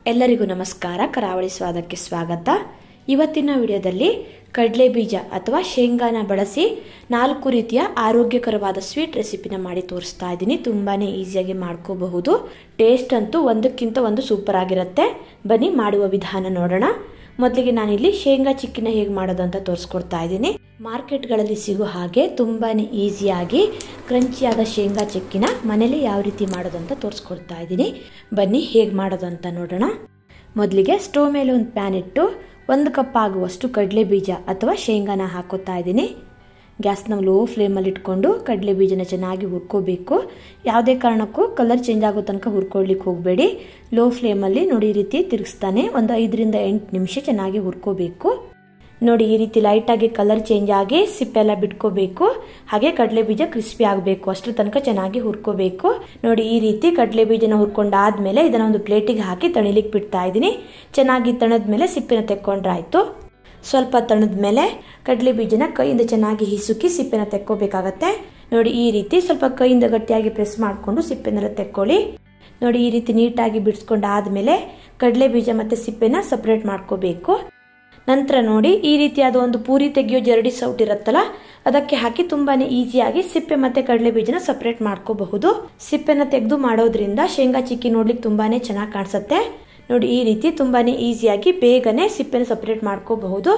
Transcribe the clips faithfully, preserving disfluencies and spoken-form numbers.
ಎಲ್ಲರಿಗೂ ನಮಸ್ಕಾರ. ಕರಾವಳಿ ಸ್ವಾದಕ್ಕೆ ಸ್ವಾಗತ. ಇವತ್ತಿನ ವಿಡಿಯೋದಲ್ಲಿ ಕಡಲೆ ಬೀಜ ಅಥವಾ ಶೇಂಗಾನ ಬಳಸಿ ನಾಲ್ಕು ರೀತಿಯ ಆರೋಗ್ಯಕರವಾದ ಸ್ವೀಟ್ ರೆಸಿಪಿನ ಮಾಡಿ ತೋರಿಸ್ತಾ ಇದ್ದೀನಿ. ತುಂಬಾನೇ ಈಸಿಯಾಗಿ ಮಾಡ್ಕೋಬಹುದು. ಟೇಸ್ಟ್ ಅಂತೂ ಒಂದಕ್ಕಿಂತ ಒಂದು ಸೂಪರ್ ಆಗಿರುತ್ತೆ. ಬನ್ನಿ ಮಾಡುವ ವಿಧಾನ ನೋಡೋಣ. ಮೊದಲಿಗೆ ನಾನಿಲ್ಲಿ ಶೇಂಗಾ ಚಿಕ್ಕಿನ ಹೇಗೆ ಮಾಡೋದು ಅಂತ ತೋರಿಸ್ಕೊಡ್ತಾ ಇದ್ದೀನಿ. ಮಾರ್ಕೆಟ್ಗಳಲ್ಲಿ ಸಿಗೋ ಹಾಗೆ ತುಂಬಾನೇ ಈಸಿಯಾಗಿ ಕ್ರಂಚಿಯಾದ ಶೇಂಗಾ ಚಿಕ್ಕಿನ ಮನೇಲಿ ಯಾವ ರೀತಿ ಮಾಡೋದು ಅಂತ ತೋರಿಸ್ಕೊಡ್ತಾ ಇದ್ದೀನಿ. ಬನ್ನಿ ಹೇಗೆ ಮಾಡೋದು ಅಂತ ನೋಡೋಣ. ಮೊದಲಿಗೆ ಸ್ಟವ್ ಮೇಲೆ ಒಂದು ಪ್ಯಾನ್ ಇಟ್ಟು ಒಂದು ಕಪ್ ಆಗುವಷ್ಟು ಕಡಲೆ ಬೀಜ ಅಥವಾ ಶೇಂಗಾನ ಹಾಕೋತಾ ಇದ್ದೀನಿ. ಗ್ಯಾಸ್ನ ಲೋ ಫ್ಲೇಮಲ್ಲಿ ಇಟ್ಕೊಂಡು ಕಡಲೆ ಬೀಜನ ಚೆನ್ನಾಗಿ ಹುರ್ಕೋಬೇಕು. ಯಾವುದೇ ಕಾರಣಕ್ಕೂ ಕಲರ್ ಚೇಂಜ್ ಆಗೋ ತನಕ ಹುರ್ಕೊಳ್ಳಿಕ್ಕೆ ಹೋಗಬೇಡಿ. ಲೋ ಫ್ಲೇಮಲ್ಲಿ ನೋಡಿ ಈ ರೀತಿ ತಿರುಗಿಸ್ತಾನೆ ಒಂದು ಐದರಿಂದ ಎಂಟು ನಿಮಿಷ ಚೆನ್ನಾಗಿ ಹುರ್ಕೋಬೇಕು. ನೋಡಿ ಈ ರೀತಿ ಲೈಟಾಗಿ ಕಲರ್ ಚೇಂಜ್ ಆಗಿ ಸಿಪ್ಪೆಲ್ಲ ಬಿಟ್ಕೋಬೇಕು. ಹಾಗೆ ಕಡಲೆ ಬೀಜ ಕ್ರಿಸ್ಪಿ ಆಗಬೇಕು. ಅಷ್ಟರ ತನಕ ಚೆನ್ನಾಗಿ ಹುರ್ಕೋಬೇಕು. ನೋಡಿ ಈ ರೀತಿ ಕಡಲೆ ಬೀಜನ ಹುರ್ಕೊಂಡಾದ್ಮೇಲೆ ಇದನ್ನ ಒಂದು ಪ್ಲೇಟಿಗೆ ಹಾಕಿ ತಣಿಲಿಕ್ಕೆ ಬಿಡ್ತಾ ಇದ್ದೀನಿ. ಚೆನ್ನಾಗಿ ತಣದ್ಮೇಲೆ ಸಿಪ್ಪೆನ ತೆಕ್ಕೊಂಡ್ರಾಯ್ತು. ಸ್ವಲ್ಪ ತಣದ ಮೇಲೆ ಕಡಲೆ ಬೀಜನ ಕೈಯಿಂದ ಚೆನ್ನಾಗಿ ಹಿಸುಕಿ ಸಿಪ್ಪೆನ ತೆಕ್ಕೋಬೇಕಾಗತ್ತೆ. ನೋಡಿ ಈ ರೀತಿ ಸ್ವಲ್ಪ ಕೈಯಿಂದ ಗಟ್ಟಿಯಾಗಿ ಪ್ರೆಸ್ ಮಾಡಿಕೊಂಡು ಸಿಪ್ಪೆನೆಲ್ಲ ತೆಕ್ಕೊಳ್ಳಿ. ನೋಡಿ ಈ ರೀತಿ ನೀಟಾಗಿ ಬಿಡಿಸ್ಕೊಂಡಾದ್ಮೇಲೆ ಕಡಲೆ ಬೀಜ ಮತ್ತೆ ಸಿಪ್ಪೆನ ಸಪ್ರೇಟ್ ಮಾಡ್ಕೋಬೇಕು. ನಂತರ ನೋಡಿ ಈ ರೀತಿಯಾದ ಒಂದು ಪೂರಿ ತೆಗೆಯೋ ಜರಡಿ ಸೌಟ್ ಇರುತ್ತಲ್ಲ, ಅದಕ್ಕೆ ಹಾಕಿ ತುಂಬಾನೇ ಈಸಿಯಾಗಿ ಸಿಪ್ಪೆ ಮತ್ತೆ ಕಡಲೆ ಬೀಜನ ಸಪ್ರೇಟ್ ಮಾಡ್ಕೋಬಹುದು. ಸಿಪ್ಪೆನ ತೆಗೆದು ಮಾಡೋದ್ರಿಂದ ಶೇಂಗಾ ಚಿಕ್ಕಿ ನೋಡ್ಲಿಕ್ಕೆ ತುಂಬಾನೇ ಚೆನ್ನಾಗಿ ಕಾಣಿಸುತ್ತೆ. ನೋಡಿ ಈ ರೀತಿ ತುಂಬಾನೇ ಈಸಿಯಾಗಿ ಬೇಗನೆ ಸಿಪ್ಪೆನ ಸಪ್ರೇಟ್ ಮಾಡ್ಕೋಬಹುದು.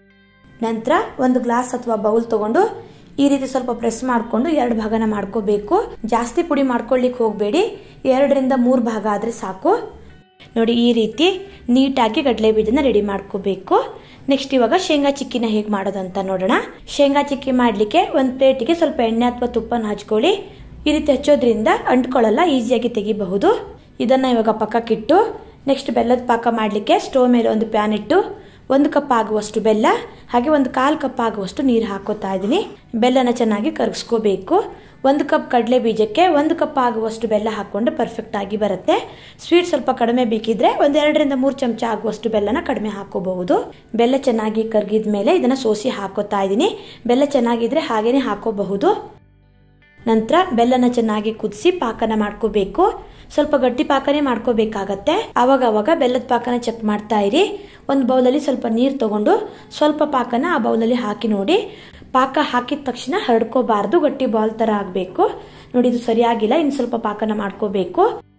ನಂತರ ಒಂದು ಗ್ಲಾಸ್ ಅಥವಾ ಬೌಲ್ ತಗೊಂಡು ಈ ರೀತಿ ಸ್ವಲ್ಪ ಪ್ರೆಸ್ ಮಾಡಿಕೊಂಡು ಎರಡು ಭಾಗನ ಮಾಡ್ಕೋಬೇಕು. ಜಾಸ್ತಿ ಪುಡಿ ಮಾಡ್ಕೊಳ್ಳಿಕ್ಕೆ ಹೋಗಬೇಡಿ. ಎರಡರಿಂದ ಮೂರು ಭಾಗ ಆದ್ರೆ ಸಾಕು. ನೋಡಿ ಈ ರೀತಿ ನೀಟಾಗಿ ಕಡಲೆ ಬೀಜನ ರೆಡಿ ಮಾಡ್ಕೋಬೇಕು. ನೆಕ್ಸ್ಟ್ ಇವಾಗ ಶೇಂಗಾ ಚಿಕ್ಕಿನ ಹೇಗೆ ಮಾಡೋದು ಅಂತ ನೋಡೋಣ. ಶೇಂಗಾ ಚಿಕ್ಕಿ ಮಾಡ್ಲಿಕ್ಕೆ ಒಂದು ಪ್ಲೇಟಿಗೆ ಸ್ವಲ್ಪ ಎಣ್ಣೆ ಅಥವಾ ತುಪ್ಪನ ಹಚ್ಕೊಳ್ಳಿ. ಈ ರೀತಿ ಹಚ್ಚೋದ್ರಿಂದ ಅಂಟ್ಕೊಳ್ಳಲ್ಲ, ಈಸಿಯಾಗಿ ತೆಗಿಬಹುದು. ಇದನ್ನ ಇವಾಗ ಪಕ್ಕಕ್ಕಿಟ್ಟು ನೆಕ್ಸ್ಟ್ ಬೆಲ್ಲದ ಪಾಕ ಮಾಡಲಿಕ್ಕೆ ಸ್ಟವ್ ಮೇಲೆ ಒಂದು ಪ್ಯಾನ್ ಇಟ್ಟು ಒಂದು ಕಪ್ ಆಗುವಷ್ಟು ಬೆಲ್ಲ ಹಾಗೆ ಒಂದು ಕಾಲು ಕಪ್ ಆಗುವಷ್ಟು ನೀರು ಹಾಕೋತಾ ಇದ್ದೀನಿ. ಬೆಲ್ಲನ ಚೆನ್ನಾಗಿ ಕರಗಿಸ್ಕೋಬೇಕು. ಒಂದು ಕಪ್ ಕಡಲೆ ಬೀಜಕ್ಕೆ ಒಂದು ಕಪ್ ಆಗುವಷ್ಟು ಬೆಲ್ಲ ಹಾಕೊಂಡ್ರೆ ಪರ್ಫೆಕ್ಟ್ ಆಗಿ ಬರುತ್ತೆ. ಸ್ವೀಟ್ ಸ್ವಲ್ಪ ಕಡಿಮೆ ಬೇಕಿದ್ರೆ ಒಂದ್ ಎರಡರಿಂದ ಮೂರು ಚಮಚ ಆಗುವಷ್ಟು ಬೆಲ್ಲನ ಕಡಿಮೆ ಹಾಕೋಬಹುದು. ಬೆಲ್ಲ ಚೆನ್ನಾಗಿ ಕರಗಿದ ಮೇಲೆ ಇದನ್ನ ಸೋಸಿ ಹಾಕೋತಾ ಇದ್ದೀನಿ. ಬೆಲ್ಲ ಚೆನ್ನಾಗಿದ್ರೆ ಹಾಗೇನೆ ಹಾಕೋಬಹುದು. ನಂತರ ಬೆಲ್ಲನ ಚೆನ್ನಾಗಿ ಕುದಿಸಿ ಪಾಕನ ಮಾಡ್ಕೋಬೇಕು. ಸ್ವಲ್ಪ ಗಟ್ಟಿ ಪಾಕನೇ ಮಾಡ್ಕೋಬೇಕಾಗತ್ತೆ. ಅವಾಗ ಅವಾಗ ಬೆಲ್ಲದ ಪಾಕನ ಚೆಕ್ ಮಾಡ್ತಾ ಇರಿ. ಒಂದು ಬೌಲಲ್ಲಿ ಸ್ವಲ್ಪ ನೀರು ತಗೊಂಡು ಸ್ವಲ್ಪ ಪಾಕನ ಆ ಬೌಲಲ್ಲಿ ಹಾಕಿ ನೋಡಿ. ಪಾಕ ಹಾಕಿದ ತಕ್ಷಣ ಹರಡ್ಕೋಬಾರ್ದು, ಗಟ್ಟಿ ಬಾಲ್ ತರ ಆಗ್ಬೇಕು. ನೋಡಿ ಇದು ಸರಿಯಾಗಿಲ್ಲ, ಇನ್ನು ಸ್ವಲ್ಪ ಪಾಕನ ಮಾಡ್ಕೋಬೇಕು.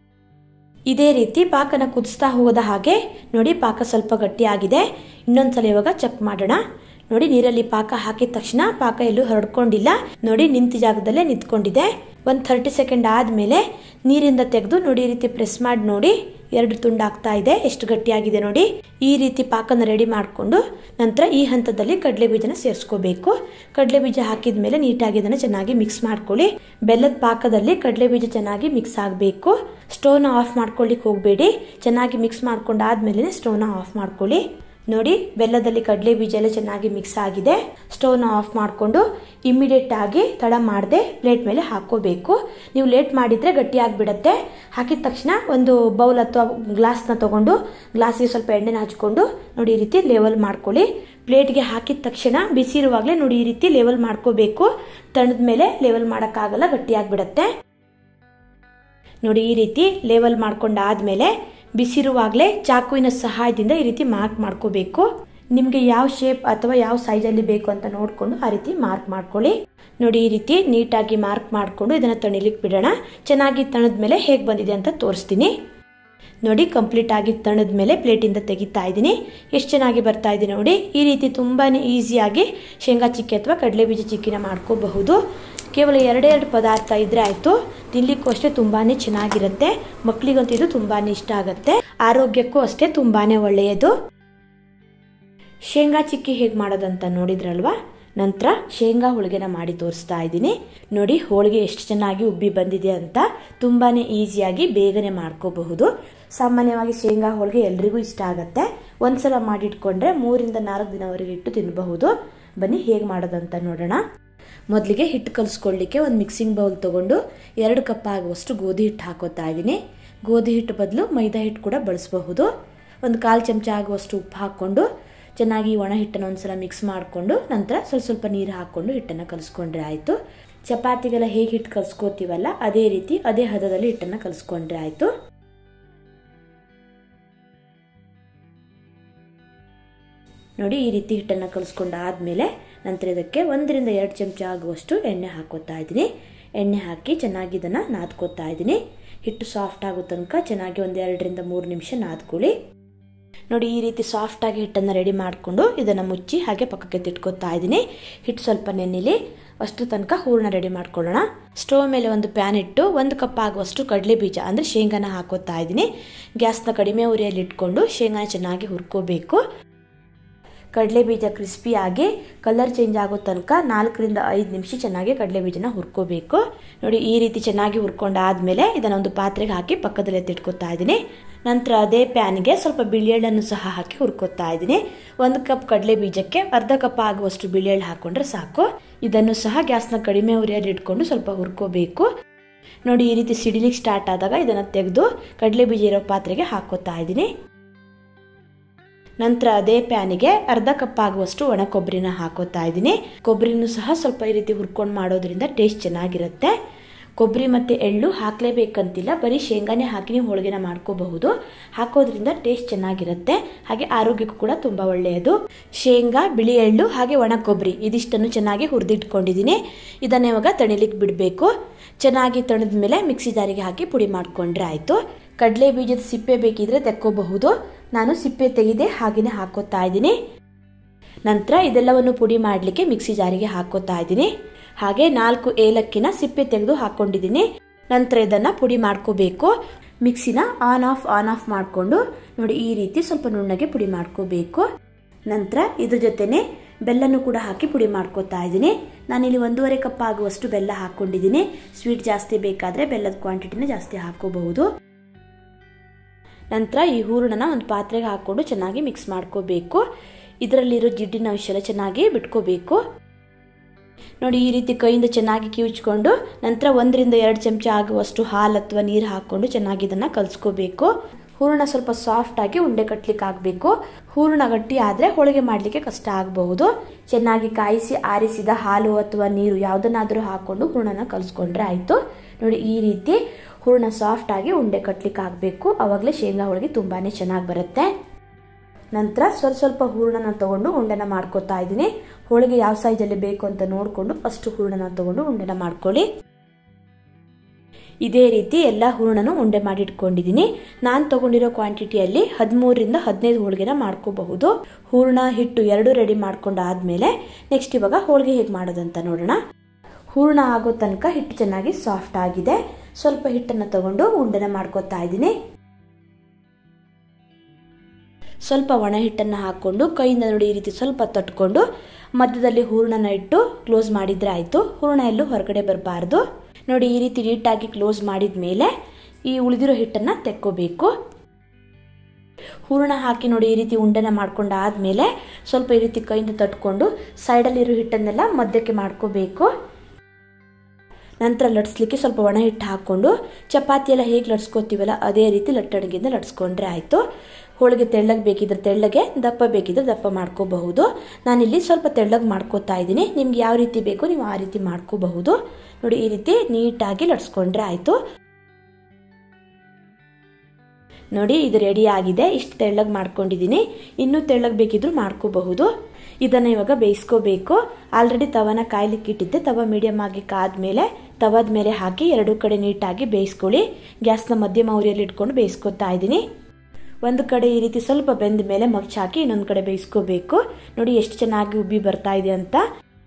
ಇದೇ ರೀತಿ ಪಾಕನ ಕುದಿಸ್ತಾ ಹೋದ ಹಾಗೆ ನೋಡಿ ಪಾಕ ಸ್ವಲ್ಪ ಗಟ್ಟಿ ಆಗಿದೆ. ಇನ್ನೊಂದ್ಸಲ ಇವಾಗ ಚೆಕ್ ಮಾಡೋಣ. ನೋಡಿ ನೀರಲ್ಲಿ ಪಾಕ ಹಾಕಿದ ತಕ್ಷಣ ಪಾಕ ಎಲ್ಲೂ ಹರಡ್ಕೊಂಡಿಲ್ಲ. ನೋಡಿ ನಿಂತ ಜಾಗದಲ್ಲೇ ನಿಂತ್ಕೊಂಡಿದೆ. ಒಂದು ಥರ್ಟಿ ಸೆಕೆಂಡ್ ಆದ್ಮೇಲೆ ನೀರಿಂದ ತೆಗೆದು ನೋಡಿ ಈ ರೀತಿ ಪ್ರೆಸ್ ಮಾಡಿ ನೋಡಿ ಎರಡು ತುಂಡಾಗ್ತಾ ಇದೆ. ಎಷ್ಟು ಗಟ್ಟಿಯಾಗಿದೆ ನೋಡಿ. ಈ ರೀತಿ ಪಾಕನ ರೆಡಿ ಮಾಡಿಕೊಂಡು ನಂತರ ಈ ಹಂತದಲ್ಲಿ ಕಡಲೆ ಬೀಜನ ಸೇರಿಸ್ಕೋಬೇಕು. ಕಡಲೆ ಬೀಜ ಹಾಕಿದ ಮೇಲೆ ನೀಟಾಗಿ ಇದನ್ನ ಚೆನ್ನಾಗಿ ಮಿಕ್ಸ್ ಮಾಡ್ಕೊಳ್ಳಿ. ಬೆಲ್ಲದ ಪಾಕದಲ್ಲಿ ಕಡಲೆ ಬೀಜ ಚೆನ್ನಾಗಿ ಮಿಕ್ಸ್ ಆಗಬೇಕು. ಸ್ಟವ್ನ ಆಫ್ ಮಾಡ್ಕೊಳ್ಳಿಕ್ಕೆ ಹೋಗಬೇಡಿ. ಚೆನ್ನಾಗಿ ಮಿಕ್ಸ್ ಮಾಡ್ಕೊಂಡಾದ್ಮೇಲೆ ಸ್ಟವ್ನ ಆಫ್ ಮಾಡ್ಕೊಳ್ಳಿ. ನೋಡಿ ಬೆಲ್ಲದಲ್ಲಿ ಕಡಲೆ ಬೀಜ ಎಲ್ಲ ಚೆನ್ನಾಗಿ ಮಿಕ್ಸ್ ಆಗಿದೆ. ಸ್ಟವ್ನ ಆಫ್ ಮಾಡಿಕೊಂಡು ಇಮಿಡಿಯೇಟ್ ಆಗಿ ತಡ ಮಾಡದೆ ಪ್ಲೇಟ್ ಮೇಲೆ ಹಾಕೋಬೇಕು. ನೀವು ಲೇಟ್ ಮಾಡಿದ್ರೆ ಗಟ್ಟಿ ಆಗಿಬಿಡತ್ತೆ. ಹಾಕಿದ ತಕ್ಷಣ ಒಂದು ಬೌಲ್ ಅಥವಾ ಗ್ಲಾಸ್ನ ತಗೊಂಡು ಗ್ಲಾಸಿಗೆ ಸ್ವಲ್ಪ ಎಣ್ಣೆನ ಹಚ್ಕೊಂಡು ನೋಡಿ ಈ ರೀತಿ ಲೆವೆಲ್ ಮಾಡ್ಕೊಳ್ಳಿ. ಪ್ಲೇಟ್ಗೆ ಹಾಕಿದ ತಕ್ಷಣ ಬಿಸಿ ಇರುವಾಗಲೇ ನೋಡಿ ಈ ರೀತಿ ಲೆವೆಲ್ ಮಾಡ್ಕೋಬೇಕು. ತಣ್ಣದ ಮೇಲೆ ಲೆವೆಲ್ ಮಾಡೋಕ್ಕಾಗಲ್ಲ, ಗಟ್ಟಿ ಆಗಿಬಿಡತ್ತೆ. ನೋಡಿ ಈ ರೀತಿ ಲೆವೆಲ್ ಮಾಡ್ಕೊಂಡಾದ್ಮೇಲೆ ಬಿಸಿರುವಾಗಲೇ ಚಾಕುವಿನ ಸಹಾಯದಿಂದ ಈ ರೀತಿ ಮಾರ್ಕ್ ಮಾಡ್ಕೋಬೇಕು. ನಿಮಗೆ ಯಾವ ಶೇಪ್ ಅಥವಾ ಯಾವ ಸೈಜಲ್ಲಿ ಬೇಕು ಅಂತ ನೋಡಿಕೊಂಡು ಆ ರೀತಿ ಮಾರ್ಕ್ ಮಾಡ್ಕೊಳ್ಳಿ. ನೋಡಿ ಈ ರೀತಿ ನೀಟಾಗಿ ಮಾರ್ಕ್ ಮಾಡಿಕೊಂಡು ಇದನ್ನು ತಣಿಲಿಕ್ಕೆ ಬಿಡೋಣ. ಚೆನ್ನಾಗಿ ತಣದ ಮೇಲೆ ಹೇಗೆ ಬಂದಿದೆ ಅಂತ ತೋರಿಸ್ತೀನಿ. ನೋಡಿ ಕಂಪ್ಲೀಟ್ ಆಗಿ ತಣದ ಮೇಲೆ ಪ್ಲೇಟಿಂದ ತೆಗಿತಾ ಇದ್ದೀನಿ. ಎಷ್ಟು ಚೆನ್ನಾಗಿ ಬರ್ತಾ ಇದೆ ನೋಡಿ. ಈ ರೀತಿ ತುಂಬಾನೇ ಈಸಿಯಾಗಿ ಶೇಂಗಾ ಚಿಕ್ಕಿ ಅಥವಾ ಕಡಲೆ ಬೀಜ ಚಿಕ್ಕಿನ ಮಾಡ್ಕೋಬಹುದು. ಕೇವಲ ಎರಡೆರಡು ಪದಾರ್ಥ ಇದ್ರೆ ಆಯ್ತು. ತಿನ್ಲಿಕ್ಕೂ ಅಷ್ಟೇ ತುಂಬಾನೇ ಚೆನ್ನಾಗಿರುತ್ತೆ. ಮಕ್ಕಳಿಗಂತೂ ಇದು ತುಂಬಾನೇ ಇಷ್ಟ ಆಗುತ್ತೆ. ಆರೋಗ್ಯಕ್ಕೂ ಅಷ್ಟೇ ತುಂಬಾನೇ ಒಳ್ಳೆಯದು. ಶೇಂಗಾ ಚಿಕ್ಕಿ ಹೇಗೆ ಮಾಡೋದಂತ ನೋಡಿದ್ರಲ್ವಾ. ನಂತರ ಶೇಂಗಾ ಹೋಳಿಗೆನ ಮಾಡಿ ತೋರಿಸ್ತಾ ಇದ್ದೀನಿ. ನೋಡಿ ಹೋಳಿಗೆ ಎಷ್ಟು ಚೆನ್ನಾಗಿ ಉಬ್ಬಿ ಬಂದಿದೆ ಅಂತ. ತುಂಬಾನೇ ಈಸಿಯಾಗಿ ಬೇಗನೆ ಮಾಡ್ಕೋಬಹುದು. ಸಾಮಾನ್ಯವಾಗಿ ಶೇಂಗಾ ಹೋಳಿಗೆ ಎಲ್ರಿಗೂ ಇಷ್ಟ ಆಗುತ್ತೆ. ಒಂದ್ಸಲ ಮಾಡಿಟ್ಕೊಂಡ್ರೆ ಮೂರಿಂದ ನಾಲ್ಕು ದಿನವರೆಗೆ ಇಟ್ಟು ತಿನ್ನಬಹುದು. ಬನ್ನಿ ಹೇಗೆ ಮಾಡೋದಂತ ನೋಡೋಣ. ಮೊದಲಿಗೆ ಹಿಟ್ಟು ಕಲಿಸ್ಕೊಳ್ಳಿಕ್ಕೆ ಒಂದು ಮಿಕ್ಸಿಂಗ್ ಬೌಲ್ ತಗೊಂಡು ಎರಡು ಕಪ್ ಆಗುವಷ್ಟು ಗೋಧಿ ಹಿಟ್ಟು ಹಾಕೋತಾ ಇದ್ದೀನಿ. ಗೋಧಿ ಹಿಟ್ಟು ಬದಲು ಮೈದಾ ಹಿಟ್ಟು ಕೂಡ ಬಳಸಬಹುದು. ಒಂದು ಕಾಲು ಚಮಚ ಆಗುವಷ್ಟು ಉಪ್ಪು ಹಾಕ್ಕೊಂಡು ಚೆನ್ನಾಗಿ ಒಣ ಹಿಟ್ಟನ್ನು ಒಂದ್ಸಲ ಮಿಕ್ಸ್ ಮಾಡಿಕೊಂಡು ನಂತರ ಸ್ವಲ್ಪ ಸ್ವಲ್ಪ ನೀರು ಹಾಕ್ಕೊಂಡು ಹಿಟ್ಟನ್ನು ಕಲಿಸ್ಕೊಂಡ್ರೆ ಆಯಿತು. ಚಪಾತಿಗೆಲ್ಲ ಹೇಗೆ ಹಿಟ್ಟು ಕಲಿಸ್ಕೋತೀವಲ್ಲ ಅದೇ ರೀತಿ ಅದೇ ಹದದಲ್ಲಿ ಹಿಟ್ಟನ್ನು ಕಲಿಸ್ಕೊಂಡ್ರೆ ಆಯಿತು. ನೋಡಿ ಈ ರೀತಿ ಹಿಟ್ಟನ್ನು ಕಲಿಸ್ಕೊಂಡಾದ್ಮೇಲೆ ನಂತರ ಇದಕ್ಕೆ ಒಂದರಿಂದ ಎರಡು ಚಮಚ ಆಗುವಷ್ಟು ಎಣ್ಣೆ ಹಾಕೋತಾ ಇದ್ದೀನಿ. ಎಣ್ಣೆ ಹಾಕಿ ಚೆನ್ನಾಗಿ ಇದನ್ನು ನಾದ್ಕೋತಾ ಇದ್ದೀನಿ. ಹಿಟ್ಟು ಸಾಫ್ಟ್ ಆಗೋ ತನಕ ಚೆನ್ನಾಗಿ ಒಂದು ಎರಡರಿಂದ ಮೂರು ನಿಮಿಷ ನಾದ್ಕೊಳ್ಳಿ. ನೋಡಿ ಈ ರೀತಿ ಸಾಫ್ಟಾಗಿ ಹಿಟ್ಟನ್ನು ರೆಡಿ ಮಾಡಿಕೊಂಡು ಇದನ್ನು ಮುಚ್ಚಿ ಹಾಗೆ ಪಕ್ಕಕ್ಕೆ ತಿಟ್ಕೋತಾ ಇದ್ದೀನಿ. ಹಿಟ್ಟು ಸ್ವಲ್ಪ ನೆನೆಲಿ, ಅಷ್ಟು ತನಕ ಹೂರಣ ರೆಡಿ ಮಾಡ್ಕೊಳ್ಳೋಣ. ಸ್ಟವ್ ಮೇಲೆ ಒಂದು ಪ್ಯಾನ್ ಇಟ್ಟು ಒಂದು ಕಪ್ ಆಗುವಷ್ಟು ಕಡಲೆ ಬೀಜ ಅಂದರೆ ಶೇಂಗಾನ ಹಾಕೋತಾ ಇದ್ದೀನಿ. ಗ್ಯಾಸ್ನ ಕಡಿಮೆ ಉರಿಯಲ್ಲಿ ಇಟ್ಕೊಂಡು ಶೇಂಗಾನ ಚೆನ್ನಾಗಿ ಹುರ್ಕೋಬೇಕು. ಕಡಲೆ ಬೀಜ ಕ್ರಿಸ್ಪಿಯಾಗಿ ಕಲರ್ ಚೇಂಜ್ ಆಗೋ ತನಕ ನಾಲ್ಕರಿಂದ ಐದು ನಿಮಿಷ ಚೆನ್ನಾಗಿ ಕಡಲೆ ಬೀಜನ ಹುರ್ಕೋಬೇಕು. ನೋಡಿ ಈ ರೀತಿ ಚೆನ್ನಾಗಿ ಹುರ್ಕೊಂಡಾದ್ಮೇಲೆ ಇದನ್ನೊಂದು ಪಾತ್ರೆಗೆ ಹಾಕಿ ಪಕ್ಕದಲ್ಲೇ ತಿಟ್ಕೋತಾ ಇದ್ದೀನಿ. ನಂತರ ಅದೇ ಪ್ಯಾನ್ಗೆ ಸ್ವಲ್ಪ ಬಿಳಿ ಎಳ್ಳನ್ನು ಸಹ ಹಾಕಿ ಹುರ್ಕೋತಾ ಇದ್ದೀನಿ. ಒಂದು ಕಪ್ ಕಡಲೆ ಬೀಜಕ್ಕೆ ಅರ್ಧ ಕಪ್ ಆಗುವಷ್ಟು ಬಿಳಿ ಎಳ್ಳು ಹಾಕೊಂಡ್ರೆ ಸಾಕು. ಇದನ್ನು ಸಹ ಗ್ಯಾಸ್ನ ಕಡಿಮೆ ಉರಿಯಲ್ಲಿ ಇಟ್ಕೊಂಡು ಸ್ವಲ್ಪ ಹುರ್ಕೋಬೇಕು. ನೋಡಿ ಈ ರೀತಿ ಸಿಡಿಲಿಕ್ಕೆ ಸ್ಟಾರ್ಟ್ ಆದಾಗ ಇದನ್ನು ತೆಗೆದು ಕಡಲೆ ಬೀಜ ಇರೋ ಪಾತ್ರೆಗೆ ಹಾಕೋತಾ ಇದ್ದೀನಿ. ನಂತರ ಅದೇ ಪ್ಯಾನಿಗೆ ಅರ್ಧ ಕಪ್ ಆಗುವಷ್ಟು ಒಣ ಕೊಬ್ಬರಿನ ಹಾಕೋತಾ ಇದ್ದೀನಿ. ಕೊಬ್ಬರಿನೂ ಸಹ ಸ್ವಲ್ಪ ಈ ರೀತಿ ಹುರ್ಕೊಂಡು ಮಾಡೋದ್ರಿಂದ ಟೇಸ್ಟ್ ಚೆನ್ನಾಗಿರುತ್ತೆ. ಕೊಬ್ಬರಿ ಮತ್ತು ಎಳ್ಳು ಹಾಕಲೇಬೇಕಂತಿಲ್ಲ, ಬರೀ ಶೇಂಗಾನೇ ಹಾಕಿ ನೀವು ಹೋಳಿಗೆನ ಮಾಡ್ಕೋಬಹುದು. ಹಾಕೋದ್ರಿಂದ ಟೇಸ್ಟ್ ಚೆನ್ನಾಗಿರುತ್ತೆ, ಹಾಗೆ ಆರೋಗ್ಯಕ್ಕೂ ಕೂಡ ತುಂಬ ಒಳ್ಳೆಯದು. ಶೇಂಗಾ, ಬಿಳಿ ಎಳ್ಳು ಹಾಗೆ ಒಣ ಕೊಬ್ಬರಿ ಇದಿಷ್ಟನ್ನು ಚೆನ್ನಾಗಿ ಹುರಿದಿಟ್ಕೊಂಡಿದ್ದೀನಿ. ಇದನ್ನ ಇವಾಗ ತಣಿಲಿಕ್ಕೆ ಬಿಡಬೇಕು. ಚೆನ್ನಾಗಿ ತಣಿದ ಮೇಲೆ ಮಿಕ್ಸಿ ಜಾರಿಗೆ ಹಾಕಿ ಪುಡಿ ಮಾಡಿಕೊಂಡ್ರೆ ಆಯಿತು. ಕಡಲೆ ಬೀಜದ ಸಿಪ್ಪೆ ಬೇಕಿದ್ರೆ ತೆಕ್ಕೋಬಹುದು. ನಾನು ಸಿಪ್ಪೆ ತೆಗೆದೆ ಹಾಗೆಯೇ ಹಾಕೋತಾ ಇದ್ದೀನಿ. ನಂತರ ಇದೆಲ್ಲವನ್ನು ಪುಡಿ ಮಾಡಲಿಕ್ಕೆ ಮಿಕ್ಸಿ ಜಾರಿಗೆ ಹಾಕೋತಾ ಇದ್ದೀನಿ. ಹಾಗೆ ನಾಲ್ಕು ಏಲಕ್ಕಿನ ಸಿಪ್ಪೆ ತೆಗೆದು ಹಾಕೊಂಡಿದ್ದೀನಿ. ನಂತರ ಇದನ್ನು ಪುಡಿ ಮಾಡ್ಕೋಬೇಕು. ಮಿಕ್ಸಿನ ಆನ್ ಆಫ್ ಆನ್ ಆಫ್ ಮಾಡಿಕೊಂಡು ನೋಡಿ ಈ ರೀತಿ ಸ್ವಲ್ಪ ನುಣ್ಣಗೆ ಪುಡಿ ಮಾಡ್ಕೋಬೇಕು. ನಂತರ ಇದ್ರ ಜೊತೆನೆ ಬೆಲ್ಲನೂ ಕೂಡ ಹಾಕಿ ಪುಡಿ ಮಾಡ್ಕೋತಾ ಇದ್ದೀನಿ. ನಾನಿಲ್ಲಿ ಒಂದೂವರೆ ಕಪ್ ಆಗುವಷ್ಟು ಬೆಲ್ಲ ಹಾಕ್ಕೊಂಡಿದ್ದೀನಿ. ಸ್ವೀಟ್ ಜಾಸ್ತಿ ಬೇಕಾದರೆ ಬೆಲ್ಲದ ಕ್ವಾಂಟಿಟಿನ ಜಾಸ್ತಿ ಹಾಕೋಬಹುದು. ನಂತರ ಈ ಹೂರಣನ ಒಂದು ಪಾತ್ರೆಗೆ ಹಾಕ್ಕೊಂಡು ಚೆನ್ನಾಗಿ ಮಿಕ್ಸ್ ಮಾಡ್ಕೋಬೇಕು. ಇದರಲ್ಲಿರೋ ಜಿಡ್ಡಿನ ಅಂಶ ಎಲ್ಲ ಚೆನ್ನಾಗಿ ಬಿಟ್ಕೋಬೇಕು. ನೋಡಿ ಈ ರೀತಿ ಕೈಯಿಂದ ಚೆನ್ನಾಗಿ ಕಿವುಚ್ಕೊಂಡು ನಂತರ ಒಂದರಿಂದ ಎರಡು ಚಮಚ ಆಗುವಷ್ಟು ಹಾಲು ಅಥವಾ ನೀರು ಹಾಕ್ಕೊಂಡು ಚೆನ್ನಾಗಿ ಇದನ್ನು ಕಲಿಸ್ಕೋಬೇಕು. ಹೂರಣ ಸ್ವಲ್ಪ ಸಾಫ್ಟ್ ಆಗಿ ಉಂಡೆ ಕಟ್ಲಿಕ್ಕೆ ಆಗಬೇಕು. ಹೂರಣ ಗಟ್ಟಿ ಆದರೆ ಹೋಳಿಗೆ ಮಾಡಲಿಕ್ಕೆ ಕಷ್ಟ ಆಗಬಹುದು. ಚೆನ್ನಾಗಿ ಕಾಯಿಸಿ ಆರಿಸಿದ ಹಾಲು ಅಥವಾ ನೀರು ಯಾವುದನ್ನಾದರೂ ಹಾಕ್ಕೊಂಡು ಹೂರಣನ ಕಲಿಸ್ಕೊಂಡ್ರೆ ಆಯಿತು. ನೋಡಿ ಈ ರೀತಿ ಹೂರಣ ಸಾಫ್ಟ್ ಆಗಿ ಉಂಡೆ ಕಟ್ಲಿಕ್ಕೆ ಆಗಬೇಕು. ಆವಾಗಲೇ ಶೇಂಗಾ ಹೋಳಿಗೆ ತುಂಬಾ ಚೆನ್ನಾಗಿ ಬರುತ್ತೆ. ನಂತರ ಸ್ವಲ್ಪ ಸ್ವಲ್ಪ ಹೂರಣನ ತಗೊಂಡು ಉಂಡೆನ ಮಾಡ್ಕೋತಾ ಇದ್ದೀನಿ. ಹೋಳಿಗೆ ಯಾವ ಸೈಜಲ್ಲಿ ಬೇಕು ಅಂತ ನೋಡಿಕೊಂಡು ಅಷ್ಟು ಹೂರಣನ ತಗೊಂಡು ಉಂಡೆನ ಮಾಡ್ಕೊಳ್ಳಿ. ಇದೇ ರೀತಿ ಎಲ್ಲ ಹೂರಣನೂ ಉಂಡೆ ಮಾಡಿ ಇಟ್ಕೊಂಡಿದ್ದೀನಿ. ನಾನು ತಗೊಂಡಿರೋ ಕ್ವಾಂಟಿಟಿಯಲ್ಲಿ ಹದಿಮೂರರಿಂದ ಹದಿನೈದು ಹೋಳಿಗೆನ ಮಾಡ್ಕೋಬಹುದು. ಹೂರಣ ಹಿಟ್ಟು ಎರಡು ರೆಡಿ ಮಾಡ್ಕೊಂಡಾದ್ಮೇಲೆ ನೆಕ್ಸ್ಟ್ ಇವಾಗ ಹೋಳಿಗೆ ಹೇಗೆ ಮಾಡೋದಂತ ನೋಡೋಣ. ಹೂರಣ ಆಗೋ ತನಕ ಹಿಟ್ಟು ಚೆನ್ನಾಗಿ ಸಾಫ್ಟ್ ಆಗಿದೆ. ಸ್ವಲ್ಪ ಹಿಟ್ಟನ್ನು ತಗೊಂಡು ಉಂಡೆನ ಮಾಡ್ಕೋತಾ ಇದ್ದೀನಿ. ಸ್ವಲ್ಪ ಒಣ ಹಿಟ್ಟನ್ನು ಹಾಕ್ಕೊಂಡು ಕೈಯಿಂದ ನೋಡಿ ಈ ರೀತಿ ಸ್ವಲ್ಪ ತಟ್ಕೊಂಡು ಮಧ್ಯದಲ್ಲಿ ಹೂರಣನ ಇಟ್ಟು ಕ್ಲೋಸ್ ಮಾಡಿದ್ರೆ ಆಯಿತು. ಹೂರಣ ಎಲ್ಲೂ ಹೊರಗಡೆ ಬರಬಾರ್ದು. ನೋಡಿ ಈ ರೀತಿ ನೀಟಾಗಿ ಕ್ಲೋಸ್ ಮಾಡಿದ ಮೇಲೆ ಈ ಉಳಿದಿರೋ ಹಿಟ್ಟನ್ನು ತೆಕ್ಕೋಬೇಕು. ಹೂರಣ ಹಾಕಿ ನೋಡಿ ಈ ರೀತಿ ಉಂಡೆನ ಮಾಡ್ಕೊಂಡಾದ್ಮೇಲೆ ಸ್ವಲ್ಪ ಈ ರೀತಿ ಕೈಯಿಂದ ತಟ್ಕೊಂಡು ಸೈಡಲ್ಲಿರೋ ಹಿಟ್ಟನ್ನೆಲ್ಲ ಮಧ್ಯಕ್ಕೆ ಮಾಡ್ಕೋಬೇಕು. ನಂತರ ಲಟ್ಸ್ಲಿಕ್ಕೆ ಸ್ವಲ್ಪ ಒಣ ಹಿಟ್ಟು ಹಾಕ್ಕೊಂಡು ಚಪಾತಿ ಎಲ್ಲ ಹೇಗೆ ಲಟ್ಸ್ಕೊತೀವಲ್ಲ ಅದೇ ರೀತಿ ಲಟ್ಟಣಿಗೆಯಿಂದ ಲಟ್ಸ್ಕೊಂಡ್ರೆ ಆಯಿತು. ಹೋಳಿಗೆ ತೆಳ್ಳಗೆ ಬೇಕಿದ್ರೆ ತೆಳ್ಳಗೆ, ದಪ್ಪ ಬೇಕಿದ್ರೆ ದಪ್ಪ ಮಾಡ್ಕೋಬಹುದು. ನಾನಿಲ್ಲಿ ಸ್ವಲ್ಪ ತೆಳ್ಳಗೆ ಮಾಡ್ಕೋತಾ ಇದ್ದೀನಿ. ನಿಮ್ಗೆ ಯಾವ ರೀತಿ ಬೇಕೋ ನೀವು ಆ ರೀತಿ ಮಾಡ್ಕೋಬಹುದು. ನೋಡಿ ಈ ರೀತಿ ನೀಟಾಗಿ ಲಟ್ಸ್ಕೊಂಡ್ರೆ ಆಯಿತು. ನೋಡಿ ಇದು ರೆಡಿ ಆಗಿದೆ. ಇಷ್ಟು ತೆಳ್ಳಗೆ ಮಾಡ್ಕೊಂಡಿದ್ದೀನಿ. ಇನ್ನೂ ತೆಳ್ಳಗೆ ಬೇಕಿದ್ರು ಮಾಡ್ಕೋಬಹುದು. ಇದನ್ನು ಇವಾಗ ಬೇಯಿಸ್ಕೋಬೇಕು. ಆಲ್ರೆಡಿ ತವನ ಕಾಯ್ಲಿಕ್ಕೆ ಇಟ್ಟಿದ್ದೆ. ತವ ಮೀಡಿಯಮ್ ಆಗಿ ಕಾದ್ಮೇಲೆ ತವದ ಮೇಲೆ ಹಾಕಿ ಎರಡು ಕಡೆ ನೀಟಾಗಿ ಬೇಯಿಸ್ಕೊಳ್ಳಿ. ಗ್ಯಾಸ್ನ ಮಧ್ಯಮ ಉರಿಯಲ್ಲಿ ಇಟ್ಕೊಂಡು ಬೇಯಿಸ್ಕೊತಾ ಇದ್ದೀನಿ. ಒಂದು ಕಡೆ ಈ ರೀತಿ ಸ್ವಲ್ಪ ಬೆಂದ ಮೇಲೆ ಮಗ್ಚ್ ಹಾಕಿ ಇನ್ನೊಂದು ಕಡೆ ಬೇಯಿಸ್ಕೋಬೇಕು. ನೋಡಿ ಎಷ್ಟು ಚೆನ್ನಾಗಿ ಉಬ್ಬಿ ಬರ್ತಾ ಇದೆ ಅಂತ.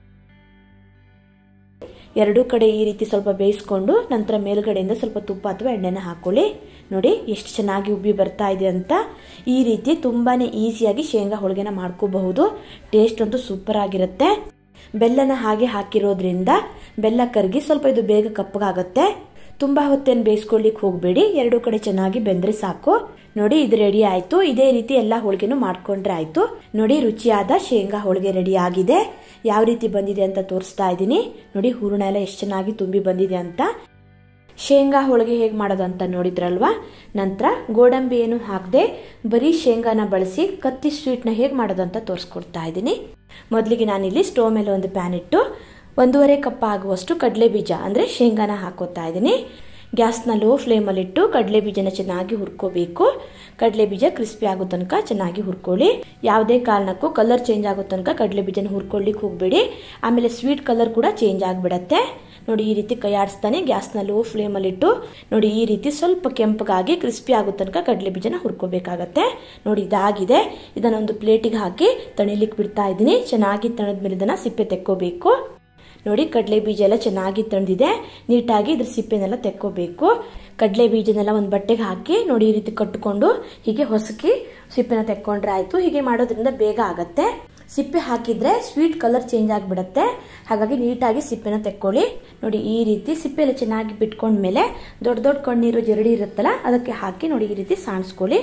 ಎರಡೂ ಕಡೆ ಈ ರೀತಿ ಸ್ವಲ್ಪ ಬೇಯಿಸ್ಕೊಂಡು ನಂತರ ಮೇಲ್ಗಡೆಯಿಂದ ಸ್ವಲ್ಪ ತುಪ್ಪ ಅಥವಾ ಎಣ್ಣೆನ ಹಾಕೊಳ್ಳಿ. ನೋಡಿ ಎಷ್ಟು ಚೆನ್ನಾಗಿ ಉಬ್ಬಿ ಬರ್ತಾ ಇದೆ ಅಂತ. ಈ ರೀತಿ ತುಂಬಾ ಈಸಿಯಾಗಿ ಶೇಂಗಾ ಹೋಳಿಗೆನ ಮಾಡ್ಕೋಬಹುದು. ಟೇಸ್ಟ್ ಅಂತೂ ಸೂಪರ್ ಆಗಿರುತ್ತೆ. ಬೆಲ್ಲನ ಹಾಗೆ ಹಾಕಿರೋದ್ರಿಂದ ಬೆಲ್ಲ ಕರಗಿ ಸ್ವಲ್ಪ ಇದು ಬೇಗ ಕಪ್ಪಗಾಗುತ್ತೆ. ತುಂಬ ಹೊತ್ತೇನು ಬೇಯಿಸ್ಕೊಳ್ಳಿಕ್ಕೆ ಹೋಗಬೇಡಿ. ಎರಡೂ ಕಡೆ ಚೆನ್ನಾಗಿ ಬೆಂದರೆ ಸಾಕು. ನೋಡಿ ಇದು ರೆಡಿ ಆಯಿತು. ಇದೇ ರೀತಿ ಎಲ್ಲ ಹೋಳಿಗೆನೂ ಮಾಡ್ಕೊಂಡ್ರೆ ಆಯಿತು. ನೋಡಿ ರುಚಿಯಾದ ಶೇಂಗಾ ಹೋಳಿಗೆ ರೆಡಿ ಆಗಿದೆ. ಯಾವ ರೀತಿ ಬಂದಿದೆ ಅಂತ ತೋರಿಸ್ತಾ ಇದ್ದೀನಿ. ನೋಡಿ ಹೂರಣ ಎಲ್ಲ ಎಷ್ಟು ಚೆನ್ನಾಗಿ ತುಂಬಿ ಬಂದಿದೆ ಅಂತ. ಶೇಂಗಾ ಹೋಳಿಗೆ ಹೇಗೆ ಮಾಡೋದು ಅಂತ ನೋಡಿದ್ರಲ್ವಾ. ನಂತರ ಗೋಡಂಬಿ ಏನು ಹಾಕದೆ ಬರೀ ಶೇಂಗಾನ ಬಳಸಿ ಕತ್ತಿ ಸ್ವೀಟ್ನ ಹೇಗೆ ಮಾಡೋದು ಅಂತ ತೋರಿಸ್ಕೊಡ್ತಾ ಇದ್ದೀನಿ. ಮೊದಲಿಗೆ ನಾನಿಲ್ಲಿ ಸ್ಟವ್ ಮೇಲೆ ಒಂದು ಪ್ಯಾನ್ ಇಟ್ಟು ಒಂದೂವರೆ ಕಪ್ ಆಗುವಷ್ಟು ಕಡಲೆ ಬೀಜ ಅಂದರೆ ಶೇಂಗಾನ ಹಾಕೋತಾ ಇದ್ದೀನಿ. ಗ್ಯಾಸ್ನ ಲೋ ಫ್ಲೇಮಲ್ಲಿಟ್ಟು ಕಡಲೆ ಬೀಜನ ಚೆನ್ನಾಗಿ ಹುರ್ಕೋಬೇಕು. ಕಡಲೆ ಬೀಜ ಕ್ರಿಸ್ಪಿ ಆಗೋ ತನಕ ಚೆನ್ನಾಗಿ ಹುರ್ಕೊಳ್ಳಿ. ಯಾವುದೇ ಕಾರಣಕ್ಕೂ ಕಲರ್ ಚೇಂಜ್ ಆಗೋ ತನಕ ಕಡಲೆ ಬೀಜನ ಹುರ್ಕೊಳ್ಳಿಕ್ಕೆ ಹೋಗಬೇಡಿ. ಆಮೇಲೆ ಸ್ವೀಟ್ ಕಲರ್ ಕೂಡ ಚೇಂಜ್ ಆಗಿಬಿಡತ್ತೆ. ನೋಡಿ ಈ ರೀತಿ ಕೈ ಆಡಿಸ್ತಾನೆ ಗ್ಯಾಸ್ನ ಲೋ ಫ್ಲೇಮಲ್ಲಿಟ್ಟು ನೋಡಿ ಈ ರೀತಿ ಸ್ವಲ್ಪ ಕೆಂಪಗಾಗಿ ಕ್ರಿಸ್ಪಿ ಆಗೋ ತನಕ ಕಡಲೆ ಬೀಜನ ಹುರ್ಕೋಬೇಕಾಗತ್ತೆ. ನೋಡಿ ಇದಾಗಿದೆ. ಇದನ್ನೊಂದು ಪ್ಲೇಟಿಗೆ ಹಾಕಿ ತಣಿಲಿಕ್ಕೆ ಬಿಡ್ತಾ ಇದ್ದೀನಿ. ಚೆನ್ನಾಗಿ ತಣದ ಮೇಲೆ ಇದನ್ನ ಸಿಪ್ಪೆ ತೆಕ್ಕೋಬೇಕು. ನೋಡಿ ಕಡಲೆ ಬೀಜ ಎಲ್ಲ ಚೆನ್ನಾಗಿ ತಣದಿದೆ. ನೀಟಾಗಿ ಇದ್ರ ಸಿಪ್ಪೆನೆಲ್ಲ ತೆಕ್ಕೋಬೇಕು. ಕಡಲೆ ಬೀಜನೆಲ್ಲ ಒಂದು ಬಟ್ಟೆಗೆ ಹಾಕಿ ನೋಡಿ ಈ ರೀತಿ ಕಟ್ಟಿಕೊಂಡು ಹೀಗೆ ಹೊಸಕಿ ಸಿಪ್ಪೆನ ತೆಕ್ಕೊಂಡ್ರೆ ಆಯ್ತು. ಹೀಗೆ ಮಾಡೋದ್ರಿಂದ ಬೇಗ ಆಗತ್ತೆ. ಸಿಪ್ಪೆ ಹಾಕಿದ್ರೆ ಸ್ವೀಟ್ ಕಲರ್ ಚೇಂಜ್ ಆಗಿಬಿಡತ್ತೆ. ಹಾಗಾಗಿ ನೀಟಾಗಿ ಸಿಪ್ಪೆನ ತೆಕ್ಕೊಳ್ಳಿ. ನೋಡಿ ಈ ರೀತಿ ಸಿಪ್ಪೆ ಎಲ್ಲ ಚೆನ್ನಾಗಿ ಬಿಟ್ಕೊಂಡ್ಮೇಲೆ ದೊಡ್ಡ ದೊಡ್ಡ ಕಣ್ಣೀರು ಜರಡಿ ಇರುತ್ತಲ್ಲ ಅದಕ್ಕೆ ಹಾಕಿ ನೋಡಿ ಈ ರೀತಿ ಸಾಣಿಸ್ಕೊಳ್ಳಿ.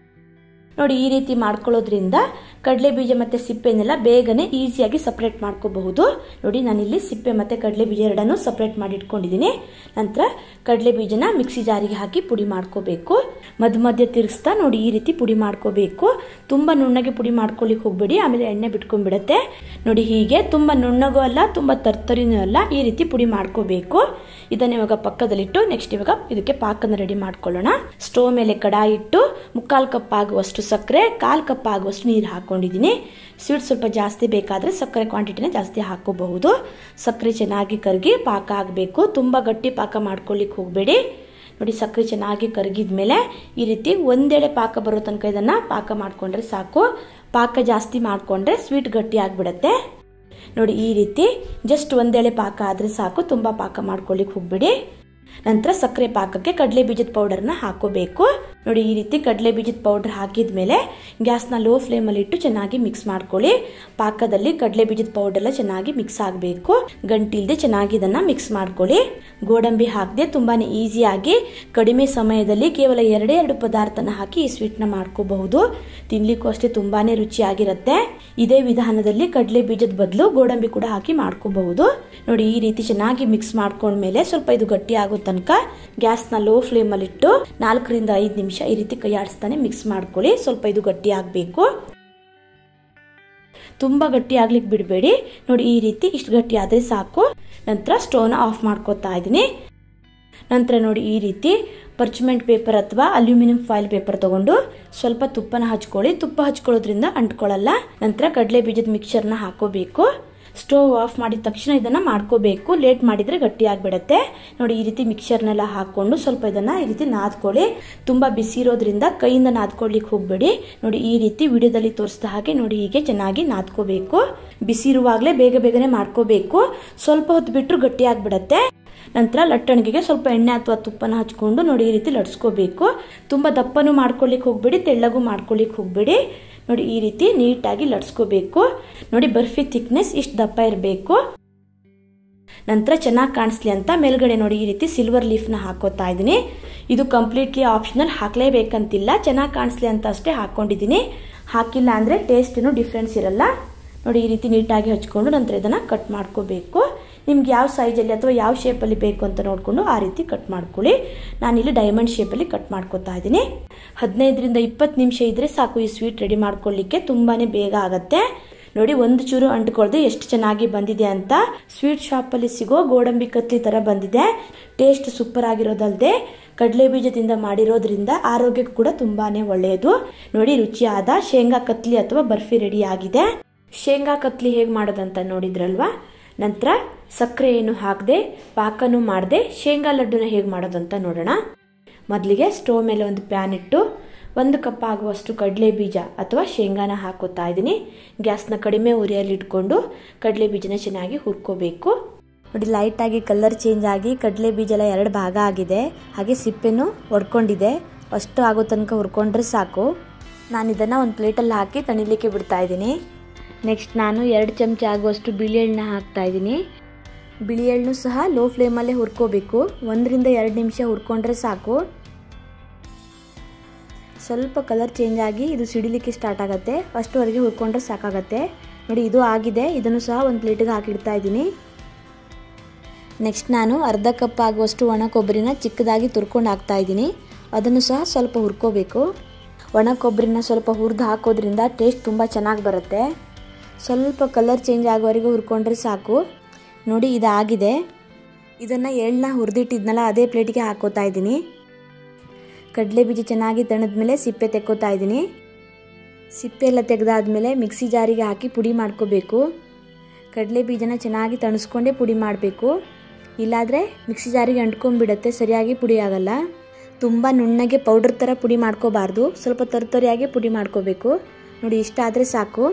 ನೋಡಿ ಈ ರೀತಿ ಮಾಡ್ಕೊಳ್ಳೋದ್ರಿಂದ ಕಡಲೆ ಬೀಜ ಮತ್ತೆ ಸಿಪ್ಪೆನೆಲ್ಲ ಬೇಗನೆ ಈಸಿಯಾಗಿ ಸಪರೇಟ್ ಮಾಡ್ಕೋಬಹುದು. ನೋಡಿ ನಾನಿಲ್ಲಿ ಸಿಪ್ಪೆ ಮತ್ತೆ ಕಡಲೆ ಬೀಜ ಎರಡನ್ನು ಸಪರೇಟ್ ಮಾಡಿ ಇಟ್ಕೊಂಡಿದ್ದೀನಿ. ನಂತರ ಕಡಲೆ ಬೀಜನ ಮಿಕ್ಸಿ ಜಾರಿಗೆ ಹಾಕಿ ಪುಡಿ ಮಾಡ್ಕೋಬೇಕು. ಮಧ್ಯ ಮಧ್ಯ ತಿರುಗಿಸ್ತಾ ನೋಡಿ ಈ ರೀತಿ ಪುಡಿ ಮಾಡ್ಕೋಬೇಕು. ತುಂಬಾ ನುಣ್ಣಗೆ ಪುಡಿ ಮಾಡ್ಕೊಳ್ಳಿಕ್ಕೆ ಹೋಗ್ಬೇಡಿ, ಆಮೇಲೆ ಎಣ್ಣೆ ಬಿಟ್ಕೊಂಡ್ಬಿಡತ್ತೆ. ನೋಡಿ ಹೀಗೆ ತುಂಬಾ ನುಣ್ಣಗೂ ಅಲ್ಲ ತುಂಬಾ ತರ್ತರಿನೂ ಅಲ್ಲ, ಈ ರೀತಿ ಪುಡಿ ಮಾಡ್ಕೋಬೇಕು. ಇದನ್ನ ಇವಾಗ ಪಕ್ಕದಲ್ಲಿಟ್ಟು ನೆಕ್ಸ್ಟ್ ಇವಾಗ ಇದಕ್ಕೆ ಪಾಕನ ರೆಡಿ ಮಾಡ್ಕೊಳ್ಳೋಣ. ಸ್ಟೋವ್ ಮೇಲೆ ಕಡಾಯಿ ಇಟ್ಟು ಮುಕ್ಕಾಲು ಕಪ್ ಆಗುವಷ್ಟು ಸಕ್ಕರೆ, ಕಾಲ್ ಕಪ್ ಆಗುವಷ್ಟು ನೀರು ಹಾಕೊಂಡಿದ್ದೀನಿ. ಸ್ವೀಟ್ ಸ್ವಲ್ಪ ಜಾಸ್ತಿ ಬೇಕಾದ್ರೆ ಸಕ್ಕರೆ ಕ್ವಾಂಟಿಟಿನ ಜಾಸ್ತಿ ಹಾಕೋಬಹುದು. ಸಕ್ಕರೆ ಚೆನ್ನಾಗಿ ಕರಗಿ ಪಾಕ ಆಗಬೇಕು. ತುಂಬಾ ಗಟ್ಟಿ ಪಾಕ ಮಾಡ್ಕೊಳ್ಳಿಕ್ಕೆ ಹೋಗಬೇಡಿ. ನೋಡಿ ಸಕ್ಕರೆ ಚೆನ್ನಾಗಿ ಕರಗಿದ್ಮೇಲೆ ಈ ರೀತಿ ಒಂದೆಳೆ ಪಾಕ ಬರೋ ತನಕ ಇದನ್ನ ಪಾಕ ಮಾಡ್ಕೊಂಡ್ರೆ ಸಾಕು. ಪಾಕ ಜಾಸ್ತಿ ಮಾಡ್ಕೊಂಡ್ರೆ ಸ್ವೀಟ್ ಗಟ್ಟಿ ಆಗ್ಬಿಡತ್ತೆ. ನೋಡಿ ಈ ರೀತಿ ಜಸ್ಟ್ ಒಂದೆಳೆ ಪಾಕ ಆದ್ರೆ ಸಾಕು, ತುಂಬಾ ಪಾಕ ಮಾಡ್ಕೊಳ್ಳಿಕ್ಕೆ ಹೋಗ್ಬೇಡಿ. ನಂತರ ಸಕ್ಕರೆ ಪಾಕಕ್ಕೆ ಕಡಲೆ ಬೀಜದ ಪೌಡರ್ನ ಹಾಕೋಬೇಕು. ನೋಡಿ ಈ ರೀತಿ ಕಡಲೆ ಬೀಜದ ಪೌಡರ್ ಹಾಕಿದ್ಮೇಲೆ ಗ್ಯಾಸ್ನ ಲೋ ಫ್ಲೇಮಲ್ಲಿ ಇಟ್ಟು ಚೆನ್ನಾಗಿ ಮಿಕ್ಸ್ ಮಾಡ್ಕೊಳ್ಳಿ. ಪಾಕದಲ್ಲಿ ಕಡಲೆ ಬೀಜದ ಪೌಡರ್ ಎಲ್ಲ ಚೆನ್ನಾಗಿ ಮಿಕ್ಸ್ ಆಗಬೇಕು. ಗಂಟಿಲ್ದೆ ಚೆನ್ನಾಗಿ ಇದನ್ನ ಮಿಕ್ಸ್ ಮಾಡ್ಕೊಳ್ಳಿ. ಗೋಡಂಬಿ ಹಾಕದೆ ತುಂಬಾನೇ ಈಸಿಯಾಗಿ ಕಡಿಮೆ ಸಮಯದಲ್ಲಿ ಕೇವಲ ಎರಡೇ ಎರಡು ಪದಾರ್ಥನ ಹಾಕಿ ಈ ಸ್ವೀಟ್ನ ಮಾಡ್ಕೋಬಹುದು. ತಿನ್ಲಿಕ್ಕೂ ಅಷ್ಟೇ ತುಂಬಾನೇ ರುಚಿಯಾಗಿರುತ್ತೆ. ಇದೇ ವಿಧಾನದಲ್ಲಿ ಕಡಲೆ ಬೀಜದ ಬದಲು ಗೋಡಂಬಿ ಕೂಡ ಹಾಕಿ ಮಾಡ್ಕೋಬಹುದು. ನೋಡಿ ಈ ರೀತಿ ಚೆನ್ನಾಗಿ ಮಿಕ್ಸ್ ಮಾಡ್ಕೊಂಡ್ಮೇಲೆ ಸ್ವಲ್ಪ ಇದು ಗಟ್ಟಿ ಆಗೋ ತನಕ ಗ್ಯಾಸ್ನ ಲೋ ಫ್ಲೇಮಲ್ಲಿ ಇಟ್ಟು ನಾಲ್ಕರಿಂದ ಐದು ನಿಮಿಷ ಈ ರೀತಿ ಕೈ ಆಡಿಸ್ತಾನೆ ಮಿಕ್ಸ್ ಮಾಡ್ಕೊಳ್ಳಿ. ಸ್ವಲ್ಪ ಇದು ಗಟ್ಟಿ ಆಗಬೇಕು. ತುಂಬಾ ಗಟ್ಟಿ ಆಗ್ಲಿಕ್ಕೆ ಬಿಡಬೇಡಿ. ನೋಡಿ ಈ ರೀತಿ ಇಷ್ಟು ಗಟ್ಟಿ ಆದ್ರೆ ಸಾಕು. ನಂತರ ಸ್ಟೋವ್ನ ಆಫ್ ಮಾಡ್ಕೋತಾ ಇದ್ದೀನಿ. ನಂತರ ನೋಡಿ ಈ ರೀತಿ ಪರ್ಚ್ಮೆಂಟ್ ಪೇಪರ್ ಅಥವಾ ಅಲ್ಯೂಮಿನಿಯಂ ಫಾಯಿಲ್ ಪೇಪರ್ ತಗೊಂಡು ಸ್ವಲ್ಪ ತುಪ್ಪನ ಹಚ್ಕೊಳ್ಳಿ. ತುಪ್ಪ ಹಚ್ಕೊಳ್ಳೋದ್ರಿಂದ ಅಂಟ್ಕೊಳ್ಳಲ್ಲ. ನಂತರ ಕಡಲೆ ಬೀಜದ ಮಿಕ್ಸರ್ನ ಹಾಕೋಬೇಕು. ಸ್ಟೋವ್ ಆಫ್ ಮಾಡಿದ ತಕ್ಷಣ ಇದನ್ನ ಮಾಡ್ಕೋಬೇಕು. ಲೇಟ್ ಮಾಡಿದ್ರೆ ಗಟ್ಟಿ ಆಗ್ಬಿಡತ್ತೆ. ನೋಡಿ ಈ ರೀತಿ ಮಿಕ್ಸರ್ನೆಲ್ಲ ಹಾಕೊಂಡು ಸ್ವಲ್ಪ ಇದನ್ನ ಈ ರೀತಿ ನಾದ್ಕೊಳ್ಳಿ. ತುಂಬಾ ಬಿಸಿ ಇರೋದ್ರಿಂದ ಕೈಯಿಂದ ನಾದ್ಕೊಳ್ಳಿಕ್ಕೆ ಹೋಗ್ಬೇಡಿ. ನೋಡಿ ಈ ರೀತಿ ವಿಡಿಯೋದಲ್ಲಿ ತೋರಿಸಿದ ಹಾಗೆ ನೋಡಿ ಹೀಗೆ ಚೆನ್ನಾಗಿ ನಾದ್ಕೋಬೇಕು. ಬಿಸಿ ಇರುವಾಗಲೇ ಬೇಗ ಬೇಗನೆ ಮಾಡ್ಕೋಬೇಕು. ಸ್ವಲ್ಪ ಹೊತ್ತು ಬಿಟ್ಟರು ಗಟ್ಟಿ ಆಗ್ಬಿಡತ್ತೆ. ನಂತರ ಲಟ್ಟಣಿಗೆಗೆ ಸ್ವಲ್ಪ ಎಣ್ಣೆ ಅಥವಾ ತುಪ್ಪನ ಹಚ್ಕೊಂಡು ನೋಡಿ ಈ ರೀತಿ ಲಟ್ಸ್ಕೋಬೇಕು. ತುಂಬಾ ದಪ್ಪನೂ ಮಾಡ್ಕೊಳ್ಳಿಕ್ಕೆ ಹೋಗ್ಬೇಡಿ, ತೆಳ್ಳಗೂ ಮಾಡ್ಕೊಳ್ಳಿಕ್ಕೆ ಹೋಗ್ಬೇಡಿ. ನೋಡಿ ಈ ರೀತಿ ನೀಟಾಗಿ ಲಟ್ಸ್ಕೋಬೇಕು. ನೋಡಿ ಬರ್ಫಿ ಥಿಕ್ನೆಸ್ ಇಷ್ಟು ದಪ್ಪ ಇರಬೇಕು. ನಂತರ ಚೆನ್ನಾಗಿ ಕಾಣಿಸ್ಲಿ ಅಂತ ಮೇಲ್ಗಡೆ ನೋಡಿ ಈ ರೀತಿ ಸಿಲ್ವರ್ ಲೀಫ್ನ ಹಾಕೋತಾ ಇದ್ದೀನಿ. ಇದು ಕಂಪ್ಲೀಟ್ಲಿ ಆಪ್ಷನಲ್, ಹಾಕ್ಲೇಬೇಕಂತಿಲ್ಲ. ಚೆನ್ನಾಗಿ ಕಾಣಿಸ್ಲಿ ಅಂತ ಅಷ್ಟೇ ಹಾಕೊಂಡಿದ್ದೀನಿ. ಹಾಕಿಲ್ಲ ಅಂದರೆ ಟೇಸ್ಟ್ ಏನು ಡಿಫ್ರೆನ್ಸ್ ಇರಲ್ಲ. ನೋಡಿ ಈ ರೀತಿ ನೀಟಾಗಿ ಹಚ್ಕೊಂಡು ನಂತರ ಇದನ್ನು ಕಟ್ ಮಾಡ್ಕೋಬೇಕು. ನಿಮ್ಗೆ ಯಾವ ಸೈಜಲ್ಲಿ ಅಥವಾ ಯಾವ ಶೇಪಲ್ಲಿ ಬೇಕು ಅಂತ ನೋಡಿಕೊಂಡು ಆ ರೀತಿ ಕಟ್ ಮಾಡ್ಕೊಳ್ಳಿ. ನಾನಿಲ್ಲಿ ಡೈಮಂಡ್ ಶೇಪಲ್ಲಿ ಕಟ್ ಮಾಡ್ಕೋತಾ ಇದ್ದೀನಿ. ಹದಿನೈದರಿಂದ ಇಪ್ಪತ್ತು ನಿಮಿಷ ಇದ್ರೆ ಸಾಕು ಈ ಸ್ವೀಟ್ ರೆಡಿ ಮಾಡ್ಕೊಳ್ಳಿಕ್ಕೆ. ತುಂಬಾನೇ ಬೇಗ ಆಗತ್ತೆ. ನೋಡಿ ಒಂದು ಚೂರು ಅಂಟ್ಕೊಳ್ದೆ ಎಷ್ಟು ಚೆನ್ನಾಗಿ ಬಂದಿದೆ ಅಂತ. ಸ್ವೀಟ್ ಶಾಪಲ್ಲಿ ಸಿಗೋ ಗೋಡಂಬಿ ಕತ್ಲಿ ತರ ಬಂದಿದೆ. ಟೇಸ್ಟ್ ಸೂಪರ್ ಆಗಿರೋದಲ್ಲದೆ ಕಡಲೆ ಬೀಜದಿಂದ ಮಾಡಿರೋದ್ರಿಂದ ಆರೋಗ್ಯಕ್ಕೂ ಕೂಡ ತುಂಬಾನೇ ಒಳ್ಳೆಯದು. ನೋಡಿ ರುಚಿಯಾದ ಶೇಂಗಾ ಕತ್ಲಿ ಅಥವಾ ಬರ್ಫಿ ರೆಡಿ ಆಗಿದೆ. ಶೇಂಗಾ ಕತ್ಲಿ ಹೇಗೆ ಮಾಡೋದಂತ ನೋಡಿದ್ರಲ್ವಾ. ನಂತರ ಸಕ್ಕರೆ ಏನು ಹಾಕದೆ ಪಾಕನೂ ಮಾಡದೆ ಶೇಂಗಾ ಲಡ್ಡುನ ಹೇಗೆ ಮಾಡೋದಂತ ನೋಡೋಣ. ಮೊದಲಿಗೆ ಸ್ಟೋವ್ ಮೇಲೆ ಒಂದು ಪ್ಯಾನ್ ಇಟ್ಟು ಒಂದು ಕಪ್ ಆಗುವಷ್ಟು ಕಡಲೆ ಬೀಜ ಅಥವಾ ಶೇಂಗಾನ ಹಾಕೋತಾ ಇದ್ದೀನಿ. ಗ್ಯಾಸ್ನ ಕಡಿಮೆ ಉರಿಯಲ್ಲಿ ಇಟ್ಕೊಂಡು ಕಡಲೆ ಬೀಜನ ಚೆನ್ನಾಗಿ ಹುರ್ಕೋಬೇಕು. ನೋಡಿ ಲೈಟಾಗಿ ಕಲರ್ ಚೇಂಜ್ ಆಗಿ ಕಡಲೆ ಬೀಜ ಎಲ್ಲ ಎರಡು ಭಾಗ ಆಗಿದೆ. ಹಾಗೆ ಸಿಪ್ಪೆನೂ ಒಡ್ಕೊಂಡಿದೆ. ಅಷ್ಟು ಆಗೋ ತನಕ ಹುರ್ಕೊಂಡ್ರೆ ಸಾಕು. ನಾನು ಇದನ್ನು ಒಂದು ಪ್ಲೇಟಲ್ಲಿ ಹಾಕಿ ತಣಿಲಿಕ್ಕೆ ಬಿಡ್ತಾ ಇದ್ದೀನಿ. ನೆಕ್ಸ್ಟ್ ನಾನು ಎರಡು ಚಮಚ ಆಗುವಷ್ಟು ಬಿಳಿ ಎಳ್ಳನ್ನ ಹಾಕ್ತಾ ಇದ್ದೀನಿ. ಬಿಳಿ ಎಳ್ಳನ್ನು ಸಹ ಲೋ ಫ್ಲೇಮಲ್ಲೇ ಹುರ್ಕೋಬೇಕು. ಒಂದರಿಂದ ಎರಡು ನಿಮಿಷ ಹುರ್ಕೊಂಡ್ರೆ ಸಾಕು. ಸ್ವಲ್ಪ ಕಲರ್ ಚೇಂಜ್ ಆಗಿ ಇದು ಸಿಡಿಲಿಕ್ಕೆ ಸ್ಟಾರ್ಟ್ ಆಗುತ್ತೆ. ಅಷ್ಟುವರೆಗೆ ಹುರ್ಕೊಂಡ್ರೆ ಸಾಕಾಗತ್ತೆ. ನೋಡಿ ಇದು ಆಗಿದೆ. ಇದನ್ನು ಸಹ ಒಂದು ಪ್ಲೇಟಿಗೆ ಹಾಕಿಡ್ತಾ ಇದ್ದೀನಿ. ನೆಕ್ಸ್ಟ್ ನಾನು ಅರ್ಧ ಕಪ್ ಆಗುವಷ್ಟು ಒಣ ಕೊಬ್ಬರಿನ ಚಿಕ್ಕದಾಗಿ ತುರ್ಕೊಂಡು ಹಾಕ್ತಾ ಇದ್ದೀನಿ. ಅದನ್ನು ಸಹ ಸ್ವಲ್ಪ ಹುರ್ಕೋಬೇಕು. ಒಣ ಕೊಬ್ಬರಿನ ಸ್ವಲ್ಪ ಹುರಿದು ಹಾಕೋದ್ರಿಂದ ಟೇಸ್ಟ್ ತುಂಬ ಚೆನ್ನಾಗಿ ಬರುತ್ತೆ. ಸ್ವಲ್ಪ ಕಲರ್ ಚೇಂಜ್ ಆಗೋವರೆಗೂ ಹುರ್ಕೊಂಡ್ರೆ ಸಾಕು. ನೋಡಿ ಇದಾಗಿದೆ. ಇದನ್ನು ಎಳ್ಳನ್ನ ಹುರಿದಿಟ್ಟಿದ್ನಲ್ಲ ಅದೇ ಪ್ಲೇಟಿಗೆ ಹಾಕೋತಾ ಇದ್ದೀನಿ. ಕಡಲೆ ಬೀಜ ಚೆನ್ನಾಗಿ ತಣಿದ್ಮೇಲೆ ಸಿಪ್ಪೆ ತೆಕ್ಕೋತಾ ಇದ್ದೀನಿ. ಸಿಪ್ಪೆ ಎಲ್ಲ ತೆಗೆದಾದ್ಮೇಲೆ ಮಿಕ್ಸಿ ಜಾರಿಗೆ ಹಾಕಿ ಪುಡಿ ಮಾಡ್ಕೋಬೇಕು. ಕಡಲೆ ಬೀಜನ ಚೆನ್ನಾಗಿ ತಣಿಸ್ಕೊಂಡೇ ಪುಡಿ ಮಾಡಬೇಕು, ಇಲ್ಲಾದರೆ ಮಿಕ್ಸಿ ಜಾರಿಗೆ ಅಂಟ್ಕೊಂಡ್ಬಿಡುತ್ತೆ, ಸರಿಯಾಗಿ ಪುಡಿ ಆಗಲ್ಲ. ತುಂಬ ನುಣ್ಣಗೆ ಪೌಡರ್ ಥರ ಪುಡಿ ಮಾಡ್ಕೋಬಾರ್ದು, ಸ್ವಲ್ಪ ತರ್ತರಿಯಾಗಿ ಪುಡಿ ಮಾಡ್ಕೋಬೇಕು. ನೋಡಿ ಇಷ್ಟ ಆದರೆ ಸಾಕು.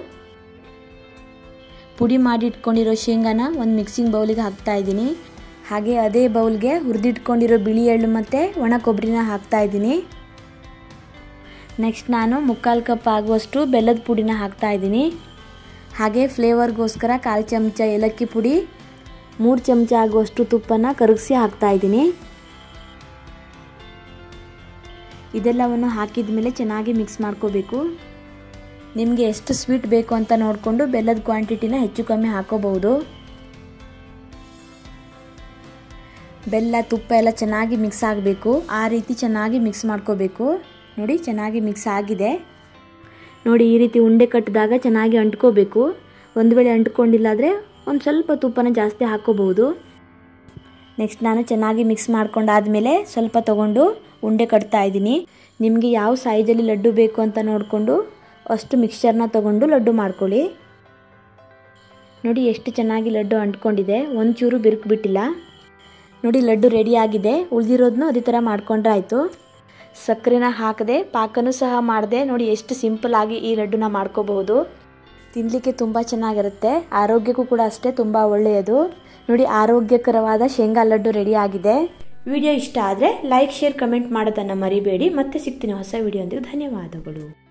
ಪುಡಿ ಮಾಡಿ ಇಟ್ಕೊಂಡಿರೋ ಶೇಂಗಾನ ಒಂದು ಮಿಕ್ಸಿಂಗ್ ಬೌಲಿಗೆ ಹಾಕ್ತಾ ಇದ್ದೀನಿ. ಹಾಗೆ ಅದೇ ಬೌಲ್ಗೆ ಹುರಿದಿಟ್ಕೊಂಡಿರೋ ಬಿಳಿ ಎಳ್ಳು ಮತ್ತು ಒಣ ಕೊಬ್ಬರಿನ ಹಾಕ್ತಾ ಇದ್ದೀನಿ. ನೆಕ್ಸ್ಟ್ ನಾನು ಮುಕ್ಕಾಲು ಕಪ್ ಆಗುವಷ್ಟು ಬೆಲ್ಲದ ಪುಡಿನ ಹಾಕ್ತಾ ಇದ್ದೀನಿ. ಹಾಗೆ ಫ್ಲೇವರ್ಗೋಸ್ಕರ ಕಾಲು ಚಮಚ ಏಲಕ್ಕಿ ಪುಡಿ, ಮೂರು ಚಮಚ ಆಗುವಷ್ಟು ತುಪ್ಪನ ಕರಗಿಸಿ ಹಾಕ್ತಾ ಇದ್ದೀನಿ. ಇದೆಲ್ಲವನ್ನು ಹಾಕಿದ ಮೇಲೆ ಚೆನ್ನಾಗಿ ಮಿಕ್ಸ್ ಮಾಡ್ಕೋಬೇಕು. ನಿಮಗೆ ಎಷ್ಟು ಸ್ವೀಟ್ ಬೇಕು ಅಂತ ನೋಡಿಕೊಂಡು ಬೆಲ್ಲದ ಕ್ವಾಂಟಿಟಿನ ಹೆಚ್ಚು ಕಮ್ಮಿ ಹಾಕೋಬಹುದು. ಬೆಲ್ಲ ತುಪ್ಪ ಎಲ್ಲ ಚೆನ್ನಾಗಿ ಮಿಕ್ಸ್ ಆಗಬೇಕು, ಆ ರೀತಿ ಚೆನ್ನಾಗಿ ಮಿಕ್ಸ್ ಮಾಡ್ಕೋಬೇಕು. ನೋಡಿ ಚೆನ್ನಾಗಿ ಮಿಕ್ಸ್ ಆಗಿದೆ. ನೋಡಿ ಈ ರೀತಿ ಉಂಡೆ ಕಟ್ಟಿದಾಗ ಚೆನ್ನಾಗಿ ಅಂಟ್ಕೋಬೇಕು. ಒಂದು ವೇಳೆ ಅಂಟ್ಕೊಂಡಿಲ್ಲ ಆದರೆ ಒಂದು ಸ್ವಲ್ಪ ತುಪ್ಪನ ಜಾಸ್ತಿ ಹಾಕ್ಕೋಬಹುದು. ನೆಕ್ಸ್ಟ್ ನಾನು ಚೆನ್ನಾಗಿ ಮಿಕ್ಸ್ ಮಾಡ್ಕೊಂಡಾದಮೇಲೆ ಸ್ವಲ್ಪ ತೊಗೊಂಡು ಉಂಡೆ ಕಟ್ತಾ ಇದ್ದೀನಿ. ನಿಮಗೆ ಯಾವ ಸೈಜಲ್ಲಿ ಲಡ್ಡು ಬೇಕು ಅಂತ ನೋಡಿಕೊಂಡು ಅಷ್ಟು ಮಿಕ್ಸ್ಚರ್ನ ತೊಗೊಂಡು ಲಡ್ಡು ಮಾಡ್ಕೊಳ್ಳಿ. ನೋಡಿ ಎಷ್ಟು ಚೆನ್ನಾಗಿ ಲಡ್ಡು ಅಂಟ್ಕೊಂಡಿದೆ, ಒಂಚೂರು ಬಿರುಕು ಬಿಟ್ಟಿಲ್ಲ. ನೋಡಿ ಲಡ್ಡು ರೆಡಿ ಆಗಿದೆ. ಉಳಿದಿರೋದನ್ನು ಅದೇ ಥರ ಮಾಡ್ಕೊಂಡ್ರೆ ಆಯಿತು. ಸಕ್ಕರೆನ ಹಾಕದೆ ಪಾಕನೂ ಸಹ ಮಾಡಿದೆ. ನೋಡಿ ಎಷ್ಟು ಸಿಂಪಲ್ ಆಗಿ ಈ ಲಡ್ಡುನ ಮಾಡ್ಕೋಬಹುದು. ತಿನ್ನಲಿಕ್ಕೆ ತುಂಬ ಚೆನ್ನಾಗಿರುತ್ತೆ, ಆರೋಗ್ಯಕ್ಕೂ ಕೂಡ ಅಷ್ಟೇ ತುಂಬ ಒಳ್ಳೆಯದು. ನೋಡಿ ಆರೋಗ್ಯಕರವಾದ ಶೇಂಗಾ ಲಡ್ಡು ರೆಡಿ ಆಗಿದೆ. ವಿಡಿಯೋ ಇಷ್ಟ ಆದರೆ ಲೈಕ್ ಶೇರ್ ಕಮೆಂಟ್ ಮಾಡೋದನ್ನು ಮರಿಬೇಡಿ. ಮತ್ತೆ ಸಿಗ್ತೀನಿ ಹೊಸ ವಿಡಿಯೋ. ಧನ್ಯವಾದಗಳು.